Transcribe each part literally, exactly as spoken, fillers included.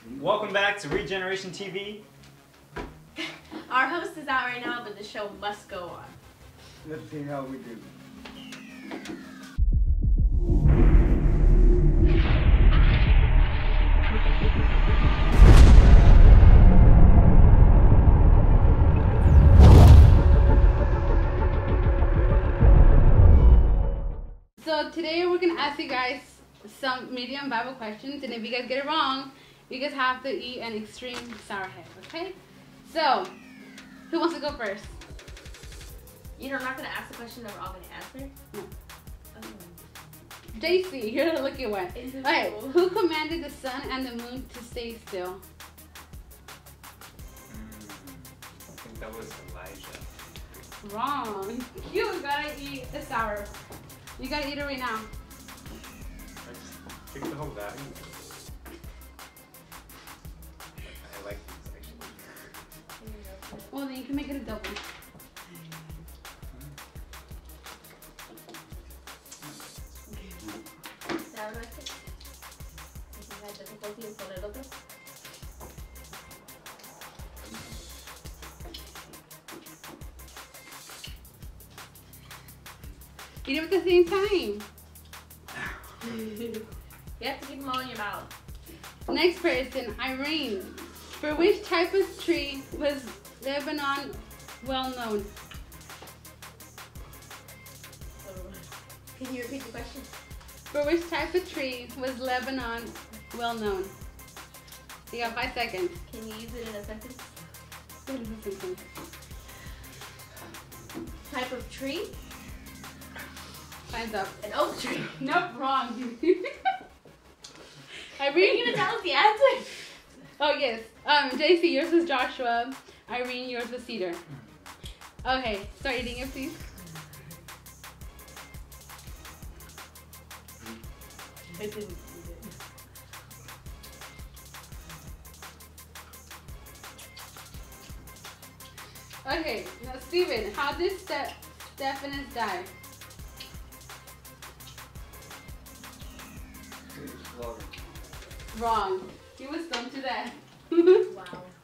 Welcome back to Regeneration T V. Our host is out right now, but the show must go on. Let's see how we do. So today we're gonna ask you guys some medium Bible questions, and if you guys get it wrong, you guys have to eat an extreme sour head, okay? So, who wants to go first? You know, I'm not going to ask the question that we're all going to answer. No. Oh. J C, you're the lucky one. Okay, Invisible. who commanded the sun and the moon to stay still? Mm, I think that was Elijah. Wrong. You gotta eat a sour. You gotta eat it right now. Let's take the whole value. I like these actually. Well, then you can make it a double. ¿Sour like it? If you had difficulty in con el otro. Eat it at the same time. You have to keep them all in your mouth. Next person, Irene. For which type of tree was Lebanon well known? Can you repeat the question? For which type of tree was Lebanon well known? You got five seconds. Can you use it in a sentence? Type of tree? Time's up. An oak tree. Nope, wrong. Are you Irene. going to tell us the answer? Oh yes. Um, J C, yours was Joshua. Irene, yours was Cedar. Okay, start eating it, please. It didn't. Okay, now Steven, how did Ste- Stephanus die? Slaughter. Wrong. He was stoned to death. Wow.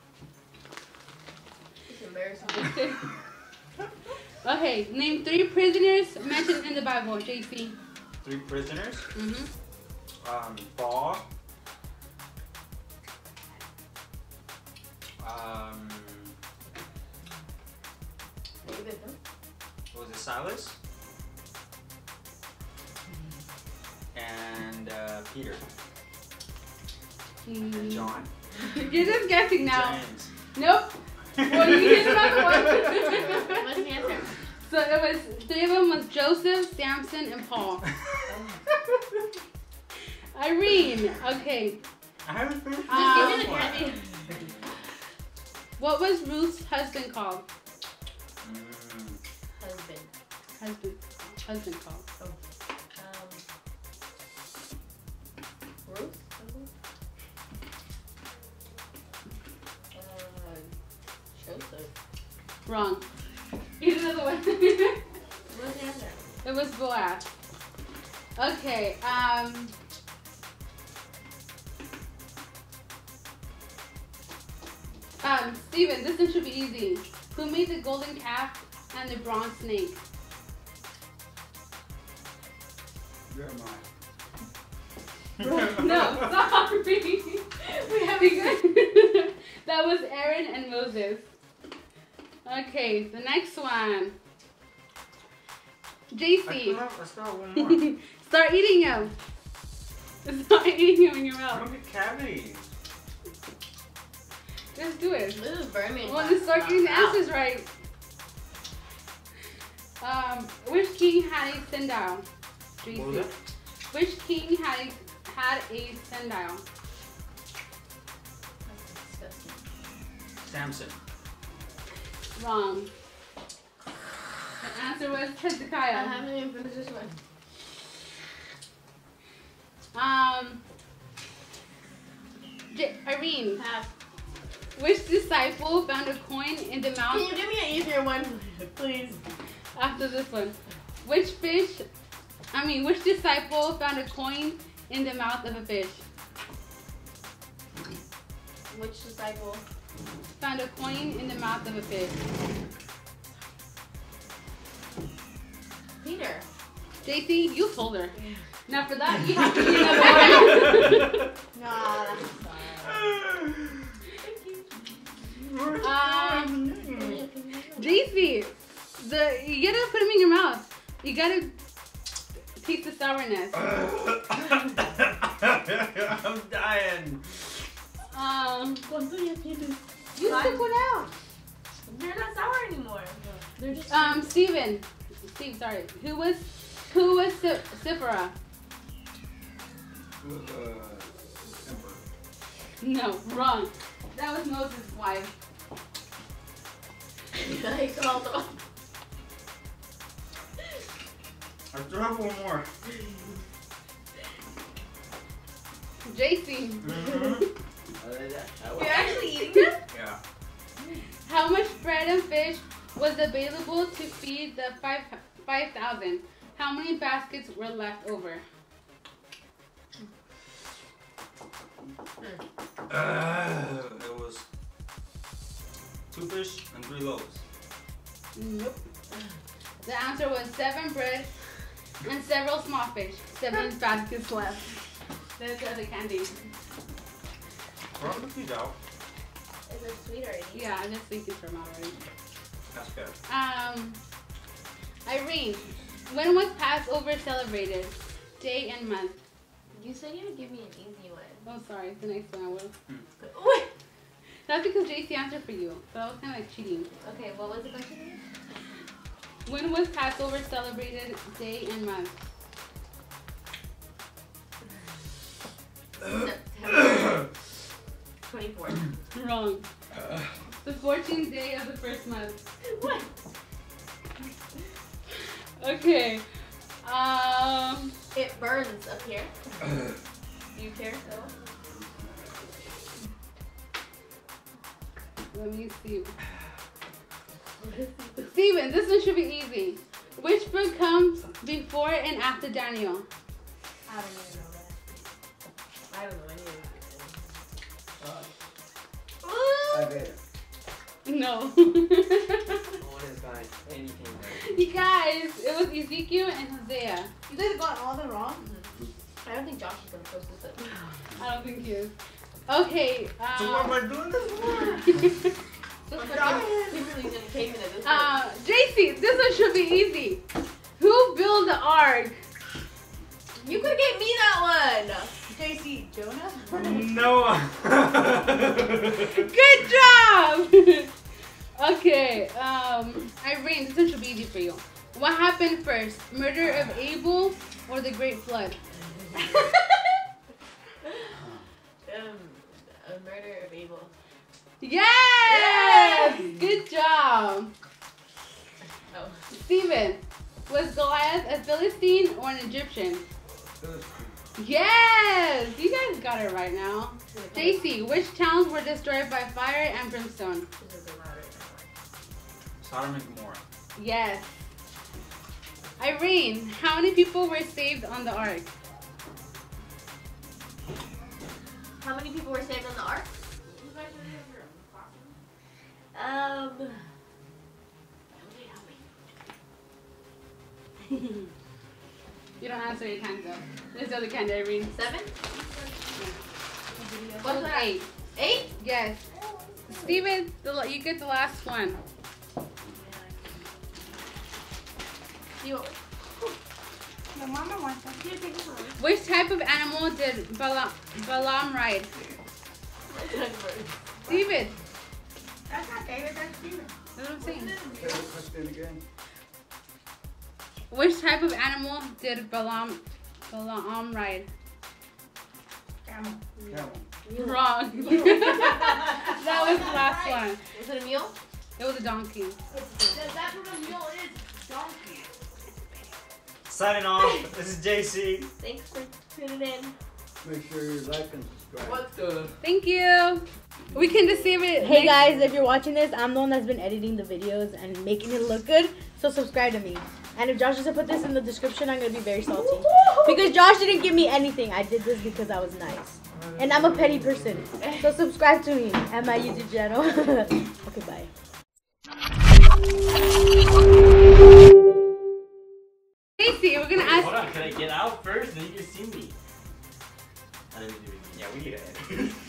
It's embarrassing. Okay, name three prisoners mentioned in the Bible, J C. Three prisoners. Mm-hmm. Um, Paul. Um, David, no? what was it? Silas. And uh, Peter. And Mm. John. You're just guessing now. James. Nope. Well, you hit another one. What's the answer? So it was, three of them was Joseph, Samson, and Paul. Irene, okay. I haven't finished Um, Give me the candy. What was Ruth's husband called? Mm, Husband. Husband. Husband called. Um, Ruth? Uh, Joseph. Wrong. Here's another one. What's the answer? It was Boaz. Okay, um. Um, Steven, this one should be easy. Who made the golden calf and the bronze snake? Jeremiah. No, sorry. We have good. That was Aaron and Moses. Okay, the next one. J I C. still have, I still have one more. Start eating them. Start eating them in your I mouth. don't get cavities. Just do it. This is burning. Well, just start getting the answers right. Um, which king had a sundial? J C. What was it? Which king had a, had a sundial? That's disgusting. Samson. Wrong. The answer was I Hezekiah. haven't even finished this one. Um, J- Irene, Pass. which disciple found a coin in the mouth Can you give me an easier one, please? after this one? Which fish, I mean, which disciple found a coin in the mouth of a fish? Which disciple? Found a coin in the mouth of a fish. Peter. J C, you told her. Now for that, you have to be another one. Nah, that's fine. Um, J C, the you gotta put them in your mouth. You gotta taste the sourness. I'm dying. Um, you Fine. took one out. They're not sour anymore. They're just. Um, Steven. Steve, sorry. Who was who was Si- Sipora? With, uh, emperor. No, wrong. That was Moses' wife. I called them. I still have one more. J C. Mm-hmm. You're actually eating them? Yeah. How much bread and fish was available to feed the five five thousand? How many baskets were left over? Uh, it was two fish and three loaves. Nope. The answer was seven bread and several small fish. Seven baskets left. There's the other candy. Throw the cookies out. Is it sweet already? Yeah, I just think it's from already. That's good. Um, Irene, when was Passover celebrated? Day and month. You said you would give me an easy one. Oh, sorry. It's the next one I will. Wait. That's because J C answered for you. So I was kind of like cheating. Okay, what was the question again? When was Passover celebrated? Day and month. September twenty-fourth. Wrong. The fourteenth day of the first month. What? Okay. Um. It burns up here. Do you care though? Let me see. Steven, this one should be easy. Which book comes before and after Daniel? I don't even know that. I don't know any of I it. bet it. No. What is guys? Anything. You guys, it was Ezekiel and Hosea. You guys got all the wrong? I don't think Josh is gonna post this up. I don't think he is. Okay. So what am Um, I doing this for? But Josh Kimberly's gonna came in at this point. uh, J C, this one should be easy. Who built the ark? You could get me that one. J C, Jonah? No. Good job. Okay. Um, Irene, this one should be easy for you. What happened first? Murder of Abel or the Great Flood? um, a murder of Abel. Yes! Good job. Oh. Steven, was Goliath a Philistine or an Egyptian? Philistine. Yes! You guys got it right now. J C, which towns were destroyed by fire and brimstone? Sodom and Gomorrah. Yes. Irene, how many people were saved on the ark? How many people were saved on the ark? Um. You don't answer your time's up. There's the other kind, Irene. Seven? What's What's that? eight? Eight? Yes. Steven, the, la- you get the last one. You. The mama wants them. Here, take this one. Which type of animal did Balaam, Balaam ride? Steven, That's not David, that's Steven. that's what I'm saying. Say the question again. Which type of animal did Balaam, Balaam ride? Camel. Camel. Wrong. That was the last one. Was it a mule? It was a donkey. That's what a mule is. Donkey. Signing off. This is J C. Thanks for tuning in. Make sure you like and subscribe. What the? Thank you. We can just save it. Hey next- guys, if you're watching this, I'm the one that's been editing the videos and making it look good. So subscribe to me. And if Josh doesn't put this in the description, I'm gonna be very salty. Because Josh didn't give me anything. I did this because I was nice. And I'm a petty person. So subscribe to me and my YouTube channel. Okay, bye. Casey, we're gonna Wait, ask. hold on, can I get out first? Then you can see me. I didn't do it. Yeah, we need to end.